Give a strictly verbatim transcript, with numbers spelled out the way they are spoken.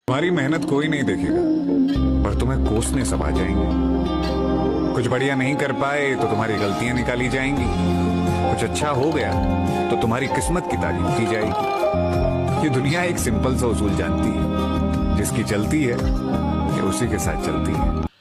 तुम्हारी मेहनत कोई नहीं देखेगा, पर तुम्हें कोसने सब आ जाएंगे। कुछ बढ़िया नहीं कर पाए तो तुम्हारी गलतियां निकाली जाएंगी। कुछ अच्छा हो गया तो तुम्हारी किस्मत की तारीफ की जाएगी। ये दुनिया एक सिंपल सा उसूल जानती है, जिसकी चलती है ये उसी के साथ चलती है।